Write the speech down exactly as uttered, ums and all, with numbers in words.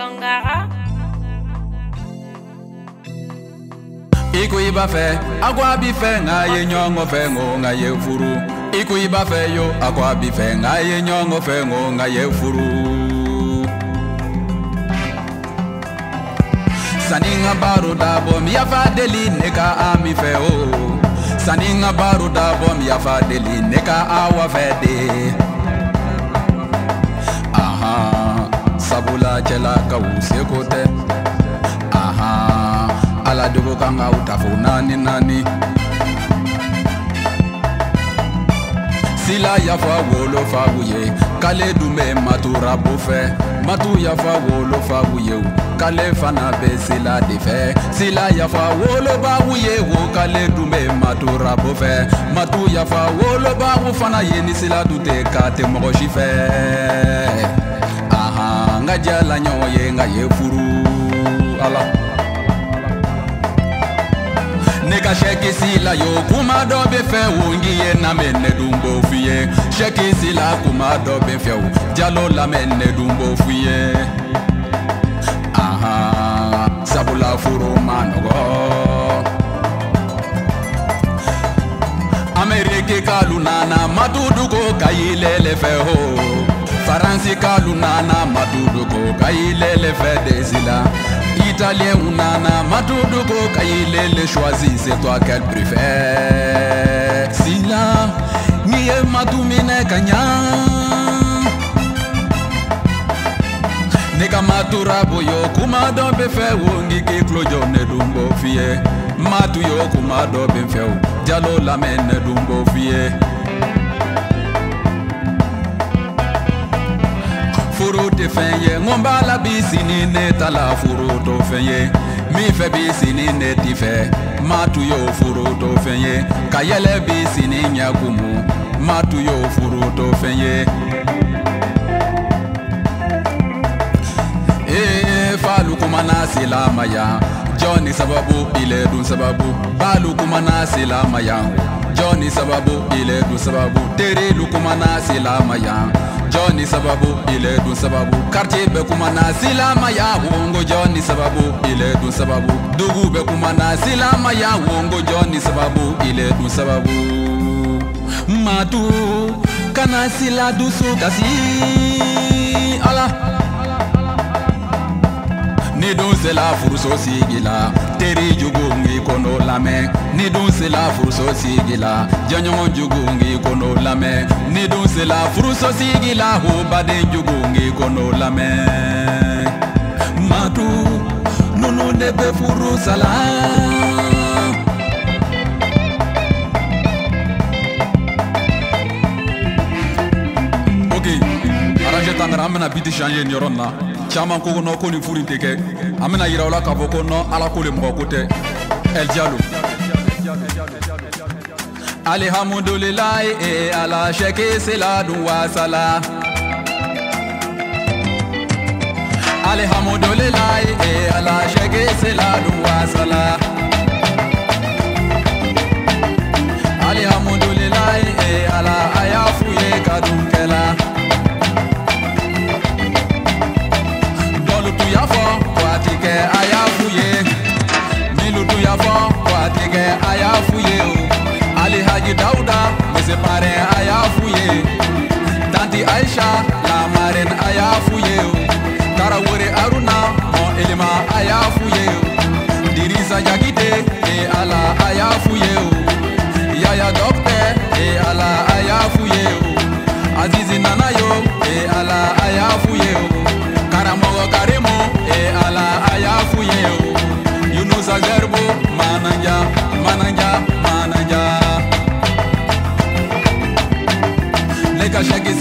Tongara. Iku iba fe, akwa bi fe nga ye nyongo fe ngo nga ye furu. Iku iba fe yo, akwa bi fe nga ye nyongo fe ngo nga ye furu. Saninga baru da bom ya fa deli neka ami fe o. Saninga baru da bom ya fa deli neka awa fe de. Aha, sabula chela ka usekote. Aha, ala dogo kanga utafu nani nani. Sila ya fa wolo fa wuye, kale dume matura bofe. Matu ya fa wolo fa wuye, kale fana be sila defe. Sila ya fa wolo ba wuye, wo kale dume matura bofe. Matu ya fa wolo ba wu fana yeni sila dute kate mogo shife. Aha, nga jala nyoye nga ye furu. Allah. Nega sheki sila yo kuma dobe fe wongi ye na mene dumbo fiye. Sheki sila kuma dobe fe wo jalo la mene dumbo fiye. Aha, sabula furu manogo. Amerike kalunana matuduko kayilele fe ho. Faransi kalunana matuduko kayilele fe desila. Italien unana matuduko kayilele choisi, c'est toi qu'elle préfère. Sila niye matumine kanya. Neka matura boyo kuma dobe fe wongi ki klojo ne dumbo fiye. Matu yo kuma dobe fe jalo la mene dumbo fiye. Furu te fenye, ngomba la bisini neta la furu to fenye. Mi fe bisini neti fe, matu yo furu to fenye. Kayele bisini nyakumu, matu yo furu to fenye. Eh, falu kumana silama ya, Johnny sababu ile dun sababu. Balu kumana silama ya, Johnny sababu ile dun sababu. Tere lukumana silama ya, Johnny sababu ile dun sababu. Quartier be kumana silama ya wongo Johnny sababu ile dun sababu. Dugu be kumana silama ya wongo Johnny sababu ile dun sababu. Matu kana sila dusu kasi ala. Ni dun se la furso sigila, teri jugungi kono lame. Ni dun se la furso sigila, janyon jugungi kono lame. Ni dun se la furso sigila, ho bade jugungi kono lame. Matu nunu nebe furu sala. Ok, arrange tangara amena biti changer nyoron na. Chama koko no ko ni furi teke. Amena yira wala ka foko no ala ko le moko kote. El Diallo. Alhamdulillah e ala sheke sela duwa sala. Alhamdulillah e ala sheke sela duwa sala. Alhamdulillah e ala ayafu ye kadunkela. Dolu tu yafo kwa tike ayafu ye. Milu tu yafo kwa tike ayafu ye. Ali Haji Dauda, me separe ayafuye. Tanti Aisha, la marraine ayafuye. Tarawore Aruna, mon elema ayafuye. Dirisa Jakite, e ala ayafuye. Yaya Docteur, e ala ayafuye. Azizi Nanayo, e ala ayafuye. Karamogo Karemo, e ala ayafuye. Yunusa Gerbo, mananja, mananja, mananja. Neka shaki